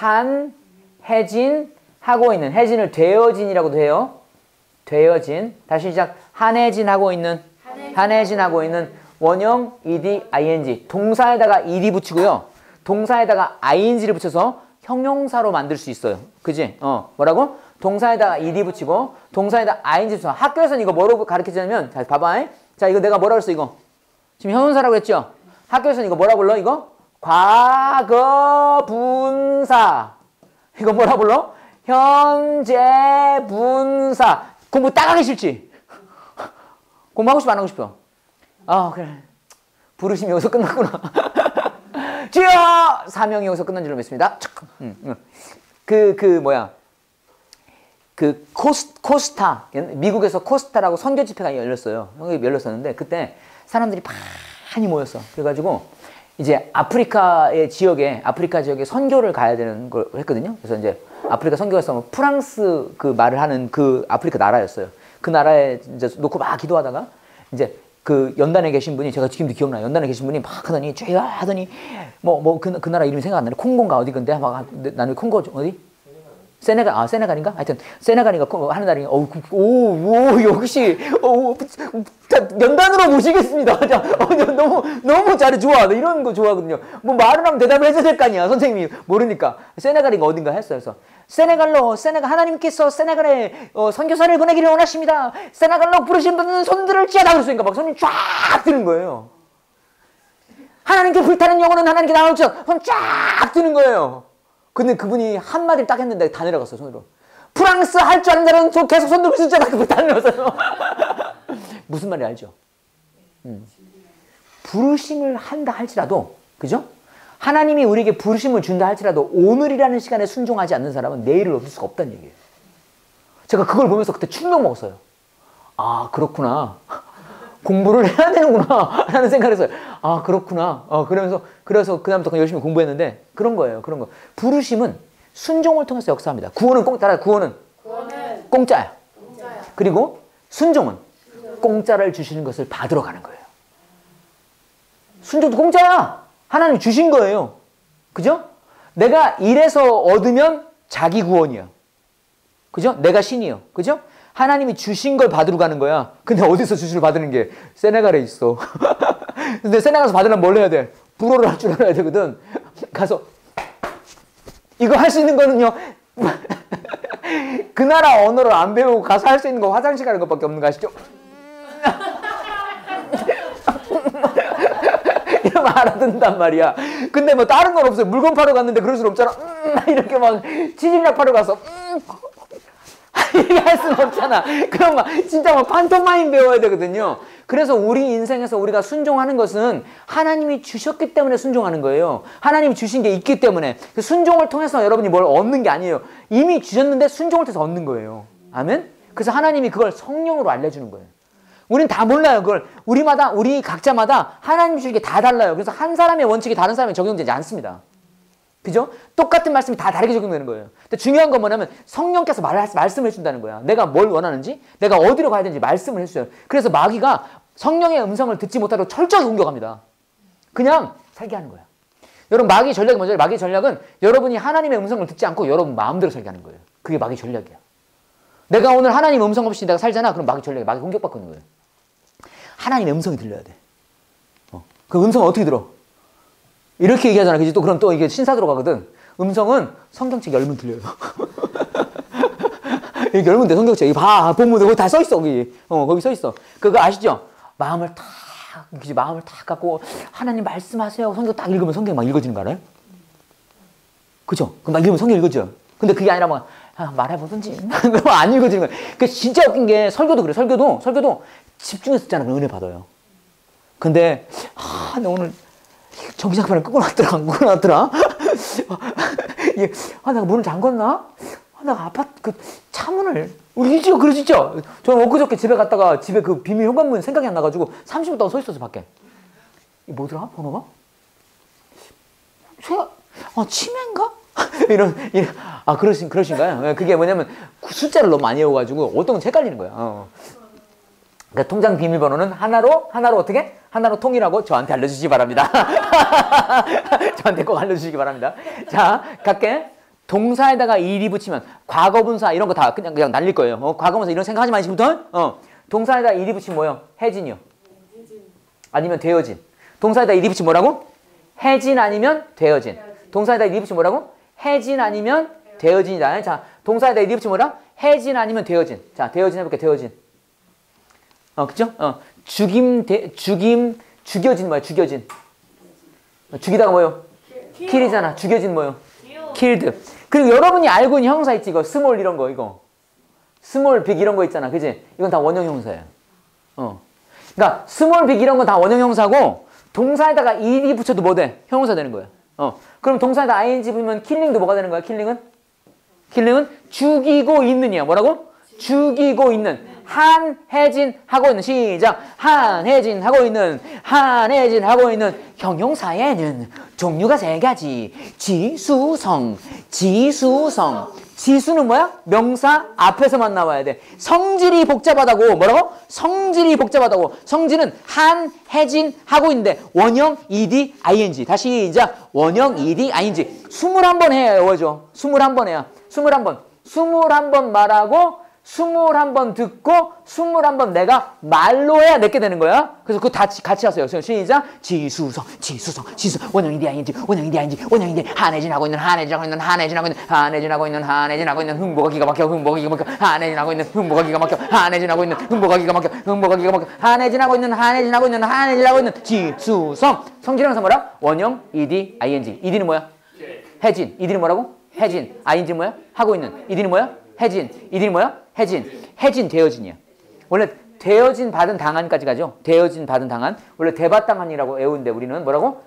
한혜진 하고 있는. 혜진을 되어진이라고도 해요. 되어진. 다시 시작. 한혜진 하고 있는. 한해진하고 있는 원형 ed, ing. 동사에다가 ed 붙이고요. 동사에다가 ing를 붙여서 형용사로 만들 수 있어요. 그지? 뭐라고? 동사에다가 ed 붙이고 동사에다가 ing 붙여서 학교에서는 이거 뭐라고 가르치냐면 자, 봐봐. 자, 이거 내가 뭐라고 했어, 이거? 지금 형용사라고 했죠? 학교에서는 이거 뭐라고 불러, 이거? 과거 분사. 이거 뭐라고 불러? 현재 분사. 공부 딱 하기 싫지? 공부하고 싶어, 안 하고 싶어? 아, 그래. 부르심이 여기서 끝났구나. 주여! 사명이 여기서 끝난 줄로 믿습니다. 코스타. 미국에서 코스타라고 선교 집회가 열렸어요. 열렸었는데, 그때 사람들이 많이 모였어. 그래가지고, 이제 아프리카 지역에 선교를 가야 되는 걸 했거든요. 그래서 이제 아프리카 선교에서 프랑스 그 말을 하는 그 아프리카 나라였어요. 그 나라에 이제 놓고 막 기도하다가 이제 그 연단에 계신 분이 제가 지금도 기억나요. 연단에 계신 분이 막 하더니 죄야 하더니 그 나라 이름이 생각 안 나네. 콩고인가 어디 근데 막 나는 콩고 어디? 세네갈인가? 하여튼 세네갈인가 하는 나라인가? 오 역시 연단으로 모시겠습니다. 너무 잘해. 좋아. 이런 거 좋아하거든요. 뭐 말을 하면 대답을 해줘야 될 거 아니야. 선생님이 모르니까 세네갈인가 어딘가 했어요. 그래서 세네갈 하나님께서 세네갈에 선교사를 보내기를 원하십니다. 세네갈로 부르신 분은 손들을 쥐어다 그랬으니까 막 손이 쫙 드는 거예요. 하나님께 불타는 영혼은 하나님께 나올지어 손 쫙 드는 거예요. 근데 그분이 한마디를 딱 했는데 다 내려갔어요, 손으로. 프랑스 할 줄 아는 사람은 계속 손 들고 있었잖아. 그거 다 내려갔어요. 무슨 말인지 알죠? 부르심을 한다 할지라도, 그죠? 하나님이 우리에게 부르심을 준다 할지라도 오늘이라는 시간에 순종하지 않는 사람은 내일을 얻을 수가 없다는 얘기예요. 제가 그걸 보면서 그때 충격 먹었어요. 아, 그렇구나. 공부를 해야 되는구나 라는 생각을 했어요. 아, 그렇구나. 그래서 그다음부터 열심히 공부했는데 그런 거예요. 그런 거. 부르심은 순종을 통해서 역사합니다. 구원은 공짜야. 그리고 순종은 공짜를 주시는 것을 받으러 가는 거예요. 순종도 공짜야. 하나님이 주신 거예요. 그죠? 내가 일해서 얻으면 자기 구원이야. 그죠? 내가 신이요. 그죠? 하나님이 주신 걸 받으러 가는 거야. 근데 어디서 주시를 받는 게? 세네갈에 있어. 근데 세네갈에서 받으려면 뭘 해야 돼? 불어를 할 줄 알아야 되거든. 가서 이거 할 수 있는 거는요. 그 나라 언어를 안 배우고 가서 할 수 있는 거 화장실 가는 것밖에 없는 거 아시죠? 이러면 알아듣는단 말이야. 근데 뭐 다른 건 없어요. 물건 파러 갔는데 그럴 수는 없잖아. 이렇게 막 치즈약 파러 가서 이렇게 할 수는 없잖아. 그럼 막 진짜 막 판토마임 배워야 되거든요. 그래서 우리 인생에서 우리가 순종하는 것은 하나님이 주셨기 때문에 순종하는 거예요. 하나님이 주신 게 있기 때문에. 그 순종을 통해서 여러분이 뭘 얻는 게 아니에요. 이미 주셨는데 순종을 통해서 얻는 거예요. 아멘? 그래서 하나님이 그걸 성령으로 알려주는 거예요. 우린 다 몰라요. 그걸 우리 각자마다 하나님 주신 게 다 달라요. 그래서 한 사람의 원칙이 다른 사람에 적용되지 않습니다. 그죠? 똑같은 말씀이 다 다르게 적용되는 거예요. 근데 중요한 건 뭐냐면 성령께서 말씀을 해준다는 거야. 내가 뭘 원하는지, 내가 어디로 가야 되는지 말씀을 해주세요. 그래서 마귀가 성령의 음성을 듣지 못하도록 철저히 공격합니다. 그냥 살게 하는 거야. 여러분, 마귀 전략이 뭐죠? 마귀 전략은 여러분이 하나님의 음성을 듣지 않고 여러분 마음대로 살게 하는 거예요. 그게 마귀 전략이야. 내가 오늘 하나님 음성 없이 내가 살잖아. 그럼 마귀 전략이 마귀 공격받고 있는 거예요. 하나님의 음성이 들려야 돼. 그 음성은 어떻게 들어? 이렇게 얘기하잖아. 그지? 또 그럼 또 이게 신사 들어가거든. 음성은 성경책 열면 들려요. 이렇게 열면 돼, 성경책. 봐, 본문 거기 다 써있어, 거기. 거기 써있어. 그거 아시죠? 마음을 탁 갖고 하나님 말씀하세요. 성경 딱 읽으면 성경 막 읽어지는 거 알아요? 그죠? 그럼 막 읽으면 성경 읽어져. 근데 그게 아니라 뭐, 말해보든지. 그러면 안 읽어지는 거야. 그 진짜 웃긴 게 설교도 그래. 설교도 집중해서 듣잖아. 그럼 은혜 받아요. 근데, 나 오늘 전기장판을 끄고 놨더라. 내가 문을 잠궜나? 내가 아파트 차문을 우리 일찍 그러시죠? 저는 엊그저께 집에 갔다가 집에 그 비밀 현관문 생각이 안 나가지고 30분 동안 서 있었어 밖에. 이 뭐더라 번호가? 치매인가? 그러신가요? 그게 뭐냐면 숫자를 너무 많이 외워가지고 어떤 건 헷갈리는 거야. 그러니까 통장 비밀번호는 하나로 어떻게? 하나로 통일하고 저한테 알려주시기 바랍니다. 저한테 꼭 알려주시기 바랍니다. 자, 갈게. 동사에다가 일이 붙이면 과거분사 이런 거 다 그냥 날릴 거예요. 과거분사 이런 생각하지 마 지금부터. 동사에다가 일이 붙이면 뭐예요? 혜진이요. 아니면 되어진. 동사에다 ed 붙이면 뭐라고? 해진 아니면 되어진. 동사에다 ed 붙이면 뭐라고? 해진 아니면 되어진이다. 자, 동사에다 ed 붙이면 뭐라? 해진 아니면 되어진. 자, 되어진 해볼게. 되어진. 그죠? 죽여진 뭐야? 죽여진. 죽이다가 뭐요? 킬이잖아. 죽여진 뭐요? killed. 그리고 여러분이 알고 있는 형사 있지? 이거 스몰 이런 거 이거. 스몰 빅 이런 거 있잖아. 그지? 이건 다 원형 형사예요. 그러니까 스몰 빅 이런 건 다 원형 형사고 동사에다가 ed 붙여도 뭐 돼? 형용사 되는 거야. 그럼 동사에다 ing 붙이면 killing도 뭐가 되는 거야? killing은? killing은 죽이고 있는이야. 뭐라고? 죽이고 있는. 한해진 하고 있는. 시작. 한해진 하고 있는. 한해진 하고 있는. 형용사에는 종류가 세 가지. 지수성. 지수는 뭐야? 명사 앞에서만 나와야 돼. 성질이 복잡하다고. 뭐라고? 성질이 복잡하다고. 성질은 한해진 하고 있는데 원형 ed ing. 다시 시작. 원형 ed ing. 21번 해야 외워줘. 21번 해야. 21번. 21번 말하고 21번 듣고 21번 내가 말로 해야 내게 되는 거야. 그래서 그거 다 같이 하세요. 시작. 지수성. 원형 ed ing. 한해진 하고 있는. 흥보가 기가 막혀. 한해진 하고 있는. 흥보가 기가 막혀. 한해진 하고 있는. 지수성. 성질형사 뭐라? 원형 ed ing. ed는 뭐야? 해진. ed는 뭐라고? 해진. ing는 뭐야? 하고 있는. ed는 뭐야? 해진. ed는 뭐야? 해진 되어진이야. 원래 되어진 받은 당한까지 가죠. 되어진 받은 당한. 원래 대받당한이라고 외우는데 우리는 뭐라고?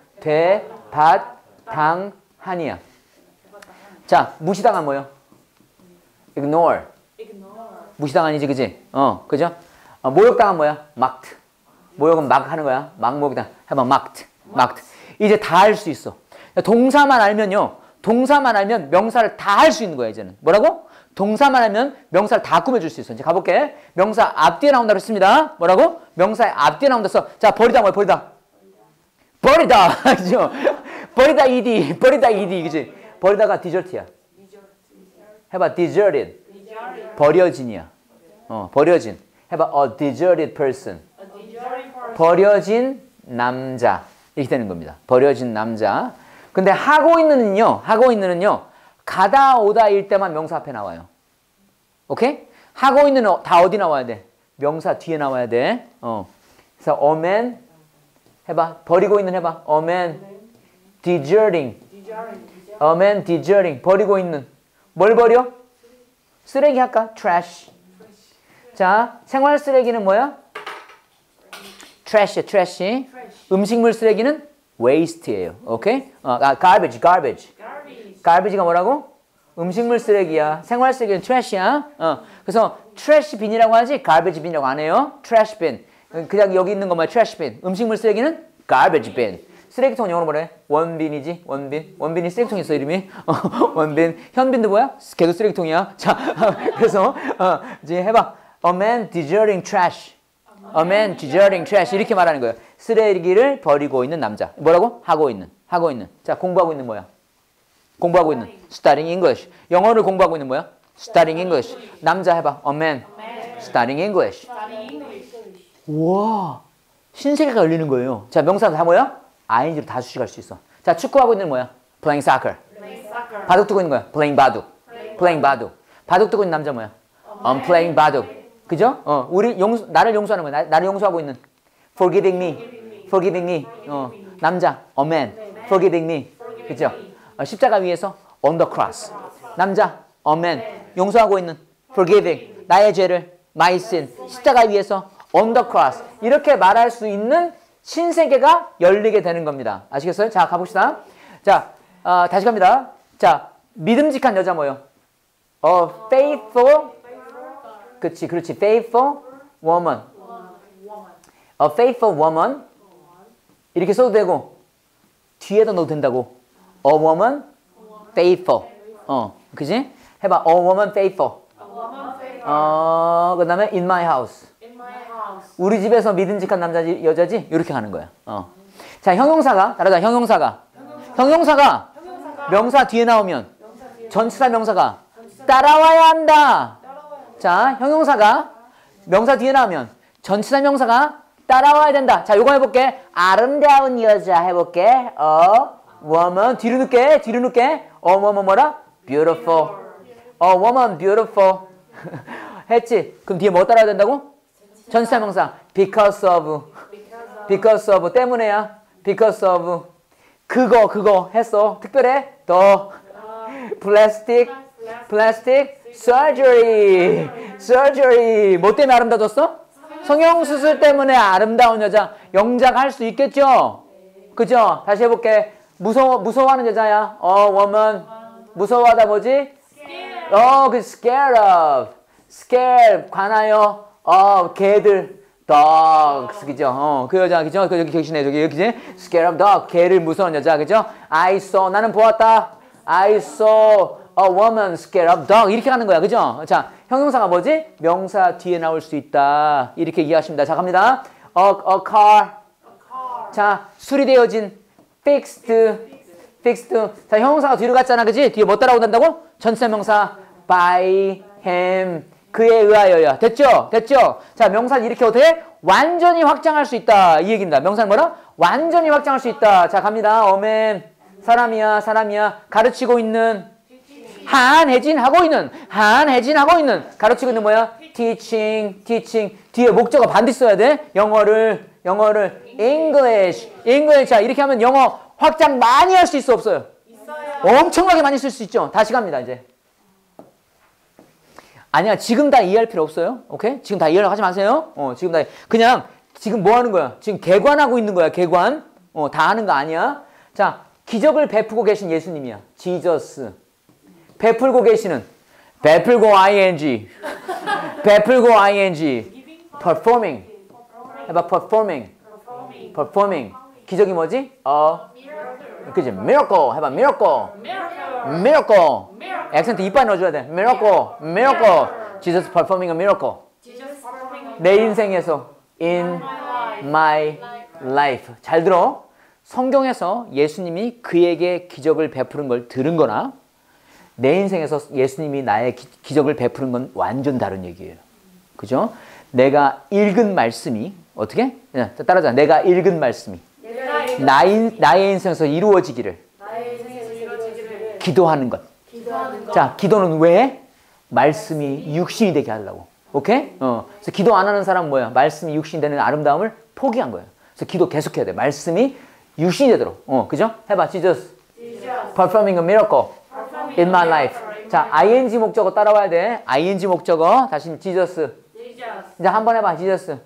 대받당한이야. 자, 무시당한 뭐요? ignore. 무시당한이지, 그지? 그죠? 모욕당한 뭐야? mocked. 모욕은 막 하는 거야. 막 모욕당. 해봐, mocked. 이제 다 할 수 있어. 동사만 알면 명사를 다 할 수 있는 거야, 이제는. 뭐라고? 동사만 하면 명사를 다 꾸며줄 수 있어. 이제 가볼게. 명사 앞뒤에 나온다고 했습니다. 뭐라고? 명사의 앞뒤에 나온다서. 자, 버리다 뭐야? 버리다. 그죠? 버리다 ed. 그지? 버리다가 desert야. 해봐. deserted. 버려진이야. 버려진. 해봐. a deserted person. 버려진 남자. 이렇게 되는 겁니다. 버려진 남자. 근데 하고 있는은요. 가다 오다일 때만 명사 앞에 나와요. 오케이? 하고 있는 다 어디 나와야 돼? 명사 뒤에 나와야 돼. 그래서 a man 해봐. 버리고 있는 해봐. a man deserting. 버리고 있는. 뭘 버려? 쓰레기 할까? trash. 자, 생활 쓰레기는 뭐야? trash. 음식물 쓰레기는 waste예요. 오케이? garbage가 뭐라고? 음식물 쓰레기야. 생활 쓰레기는 trash야. 그래서 trash bin이라고 하지 garbage bin이라고 안 해요. trash bin. 그냥 여기 있는 거 뭐야? trash bin. 음식물 쓰레기는 garbage bin. 쓰레기통 영어로 뭐래? 원빈이지? 원빈이 쓰레기통 있어 이름이. 원빈. 현빈도 뭐야? 걔도 쓰레기통이야. 자, 그래서 이제 해봐. A man deserting trash. 이렇게 말하는 거예요. 쓰레기를 버리고 있는 남자. 뭐라고? 하고 있는. 자, 공부하고 있는 뭐야? studying English. 영어를 공부하고 있는 뭐야? studying English. 남자 해봐. A man. studying English. 우와. 신세계가 열리는 거예요. 자, 명사 다 뭐야? ing로 다 수식할 수 있어. 자, 축구하고 있는 뭐야? playing soccer. 바둑 두고 있는 거야? playing 바둑. 바둑 두고 있는 남자 뭐야? I'm playing 바둑. 그죠? 나를 용서하는 거야. 나를 용서하고 있는. forgiving me. 남자. A man. forgiving me. 그죠? 십자가 위에서 on the cross. 남자, a man. 용서하고 있는. forgiving. 나의 죄를, my sin. 십자가 위에서 on the cross. 이렇게 말할 수 있는 신세계가 열리게 되는 겁니다. 아시겠어요? 자, 가봅시다. 자, 다시 갑니다. 자, 믿음직한 여자 뭐요? faithful. 그렇지. faithful woman. A faithful woman. 이렇게 써도 되고 뒤에다 넣어도 된다고. A woman faithful. 그지? 해봐. A woman faithful. 그 다음에 in my house. 우리 집에서 믿음직한 남자지 여자지? 이렇게 가는 거야. 자, 형용사가 다르다. 형용사가 명사 뒤에 나오면 전치사 명사가 따라와야 한다. 자, 형용사가 명사 뒤에 나오면 전치사 명사가 따라와야 된다. 자, 요거 해볼게. 아름다운 여자 해볼게. woman. 뒤로 늦게. woman 뭐라? beautiful. woman beautiful. 했지? 그럼 뒤에 뭐 따라야 된다고? 전치사명사. because of 때문에야. because of 그거 했어. 특별해. 더 plastic surgery. 뭐 때문에 아름다워졌어? 성형수술 때문에 아름다운 여자. 영작할 수 있겠죠? 그죠? 다시 해볼게. 무서워하는 여자야. woman. 무서워하다 뭐지? scared. 관하여. 개들. dogs. 그죠? 그 여자, 그죠? 여기 계시네. 저기, 그지? scared of dog. 개를 무서운 여자. 그죠? 나는 보았다. I saw a woman scared of dog. 이렇게 가는 거야. 그죠? 자, 형용사가 뭐지? 명사 뒤에 나올 수 있다. 이렇게 이해하십니다. 자, 갑니다. a car. 자, 수리되어진. fixed. 자, 형용사가 뒤로 갔잖아. 그지? 뒤에 뭐 따라오는다고? 전치사명사. by him. 그에 의하여야. 됐죠? 자, 명사는 이렇게 어떻게? 완전히 확장할 수 있다. 이 얘기입니다. 명사는 뭐라? 완전히 확장할 수 있다. 자, 갑니다. 어맨. 사람이야. 가르치고 있는. 한해진하고 있는. 가르치고 있는 뭐야? teaching. 뒤에 목적어 반드시 써야 돼. 영어를. English. 자, 이렇게 하면 영어 확장 많이 할 수 있어, 없어요? 있어요. 엄청나게 많이 쓸 수 있죠? 다시 갑니다, 이제. 아니야, 지금 다 이해할 필요 없어요. 오케이? 지금 다 이해를 하지 마세요. 그냥 지금 뭐 하는 거야? 지금 개관하고 있는 거야, 개관. 다 하는 거 아니야. 자, 기적을 베푸고 계신 예수님이야. Jesus. 베풀고 계시는. 베풀고 ing. performing. 해봐, performing. 기적이 뭐지? 그치? miracle. 해봐, miracle. 액센트 이빨 넣어줘야 돼. miracle. Jesus performing a miracle. 내 인생에서 in my life. 잘 들어. 성경에서 예수님이 그에게 기적을 베푸는 걸 들은 거나 내 인생에서 예수님이 나의 기적을 베푸는 건 완전 다른 얘기예요. 그죠? 내가 읽은 말씀이 어떻게? 따라하자. 내가 읽은 말씀이 나의 인생에서 이루어지기를 기도하는 것. 자, 기도는 왜? 말씀이 육신이 되게 하려고. 오케이? 그래서 기도 안 하는 사람은 뭐야? 말씀이 육신이 되는 아름다움을 포기한 거예요. 그래서 기도 계속해야 돼. 말씀이 육신이 되도록. 그죠? 해봐. Jesus. Performing a miracle in my life. 자, ing 목적어 따라와야 돼. ing 목적어. 다시 Jesus. 이제 한번 해봐. Jesus.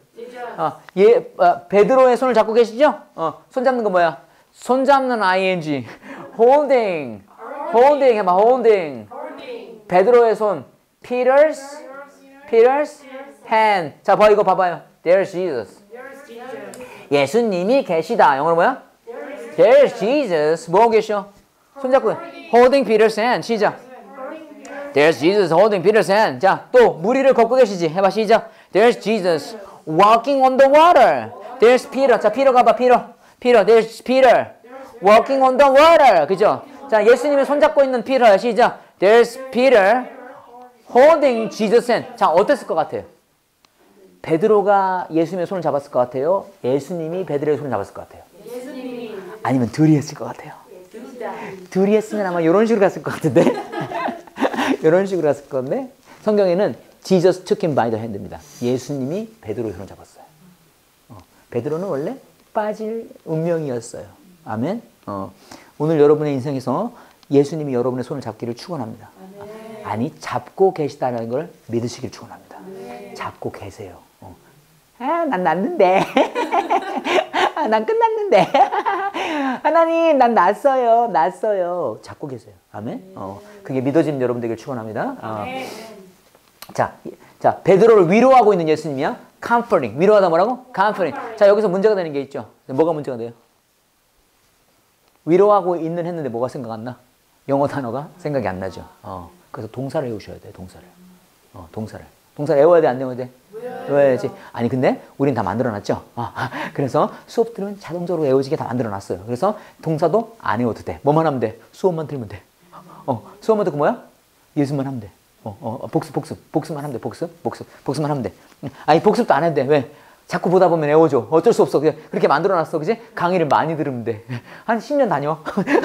베드로의 손을 잡고 계시죠? 손 잡는 거 뭐야? 손 잡는 ing. holding 해봐. holding. 베드로의 손. Peter's hand. 자, 이거 봐봐요. There's Jesus. 예수님이 계시다. 영어로 뭐야? There's Jesus. 뭐 하고 계셔? 손잡고. Holding Peter's hand. 시작. There's Jesus holding Peter's hand. 자, 또 무리를 걷고 계시지. 해봐. 시작. There's Jesus walking on the water. There's Peter. 자, 피터 가봐. 피터. There's Peter walking on the water. 그죠? 자, 예수님이 손잡고 있는 피터. 시작. There's Peter holding Jesus hand. 자, 어땠을 것 같아요? 베드로가 예수님의 손을 잡았을 것 같아요? 예수님이 베드로의 손을 잡았을 것 같아요? 아니면 둘이 했을 것 같아요? 둘이 했으면 아마 이런 식으로 갔을 것 같은데? 이런 식으로 갔을 건데? 성경에는 Jesus took him by the hand입니다. 예수님이 베드로의 손을 잡았어요. 베드로는 원래 빠질 운명이었어요. 아멘? 오늘 여러분의 인생에서 예수님이 여러분의 손을 잡기를 축원합니다. 아니, 잡고 계시다는 걸 믿으시길 축원합니다. 잡고 계세요. 난 났는데. 난 끝났는데. 하나님, 난 났어요. 잡고 계세요. 아멘? 그게 믿어지는 여러분 되길 축원합니다. 자, 베드로를 위로하고 있는 예수님이야. comforting. 위로하다 뭐라고? comforting. 자, 여기서 문제가 되는 게 있죠. 뭐가 문제가 돼요? 위로하고 있는 했는데 뭐가 생각 안 나? 영어 단어가 생각이 안 나죠. 그래서 동사를 외우셔야 돼요. 동사를 외워야 돼, 안 외워야 돼? 외워야지. 아니, 근데 우린 다 만들어놨죠. 그래서 수업 들으면 자동적으로 외워지게 다 만들어놨어요. 그래서 동사도 안 외워도 돼. 뭐만 하면 돼? 수업만 들으면 돼. 수업만 듣고 뭐야? 예수만 하면 돼. 복습만 하면 돼. 복습만 하면 돼. 아니, 복습도 안 해도 돼. 왜? 자꾸 보다 보면 외워져. 어쩔 수 없어. 그냥 그렇게 만들어놨어. 그지? 강의를 많이 들으면 돼. 한 10년 다녀.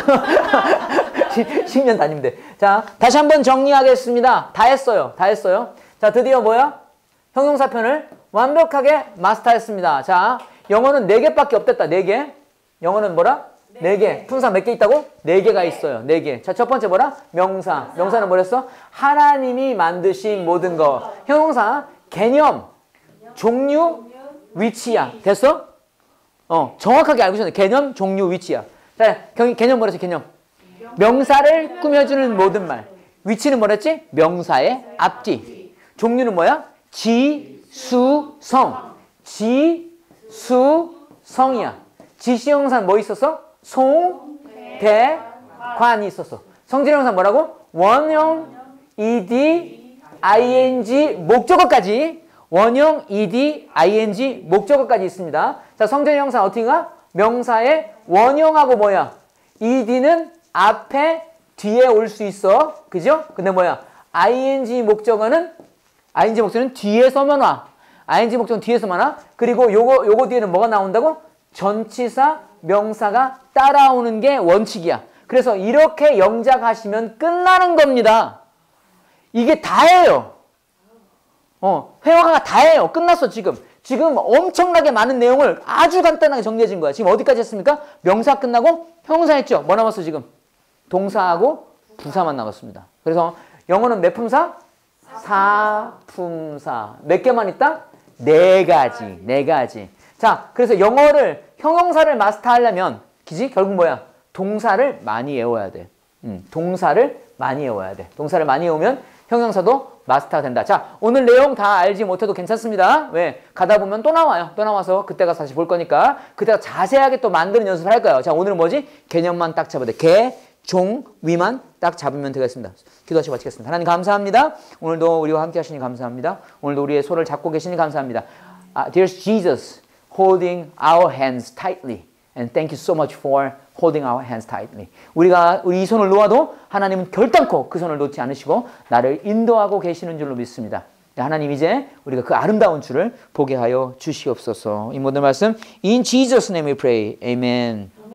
10년 다니면 돼. 자, 다시 한번 정리하겠습니다. 다 했어요. 다 했어요. 자, 드디어 뭐야? 형용사편을 완벽하게 마스터했습니다. 자, 영어는 4개밖에 없댔다. 4개. 영어는 뭐라? 4개. 품사 몇 개 있다고? 4개가 있어요. 4개. 자, 첫 번째 뭐라? 명사. 명사는 뭐랬어? 하나님이 만드신 모든 거. 형용사, 개념, 종류, 위치야. 됐어? 정확하게 알고 있었네. 개념, 종류, 위치야. 자, 개념 뭐랬지? 개념. 명사를 꾸며주는 모든 말. 위치는 뭐랬지? 명사의 앞뒤. 종류는 뭐야? 지, 수, 성. 지, 수, 성이야. 지시형사는 뭐 있었어? 송, 대, 관이 있었어. 성질형사 뭐라고? 원형, ed, ing, 목적어까지. 원형, ed, ing, 목적어까지 있습니다. 자, 성질형사 어떻게 가? 명사의 원형하고 뭐야? ed는 앞에, 뒤에 올 수 있어. 그죠? 근데 뭐야? ing 목적어는 뒤에서만 와. ing 목적어는 뒤에서만 와. 그리고 요거 뒤에는 뭐가 나온다고? 전치사, 명사가 따라오는 게 원칙이야. 그래서 이렇게 영작하시면 끝나는 겁니다. 이게 다예요. 회화가 다예요. 끝났어, 지금. 지금 엄청나게 많은 내용을 아주 간단하게 정리해 준 거야. 지금 어디까지 했습니까? 명사 끝나고 형용사 했죠? 뭐 남았어, 지금? 동사하고 부사만 남았습니다. 그래서 영어는 몇 품사? 사품사. 몇 개만 있다? 4가지. 4가지. 자, 그래서 영어를, 형용사를 마스터하려면, 그지? 결국 뭐야? 동사를 많이 외워야 돼. 동사를 많이 외워야 돼. 동사를 많이 외우면 형용사도 마스터가 된다. 자, 오늘 내용 다 알지 못해도 괜찮습니다. 왜? 가다 보면 또 나와요. 또 나와서 그때가 다시 볼 거니까 그때가 자세하게 또 만드는 연습을 할 거예요. 자, 오늘은 뭐지? 개념만 딱 잡아야 돼. 개, 종, 위만 딱 잡으면 되겠습니다. 기도하시고 마치겠습니다. 하나님 감사합니다. 오늘도 우리와 함께 하시니 감사합니다. 오늘도 우리의 손을 잡고 계시니 감사합니다. Dear Jesus, holding our hands tightly. And thank you so much for holding our hands tightly. 우리 이 손을 놓아도 하나님은 결단코 그 손을 놓지 않으시고 나를 인도하고 계시는 줄로 믿습니다. 하나님 이제 우리가 그 아름다운 줄을 보게 하여 주시옵소서. 이 모든 말씀 In Jesus' name we pray. Amen.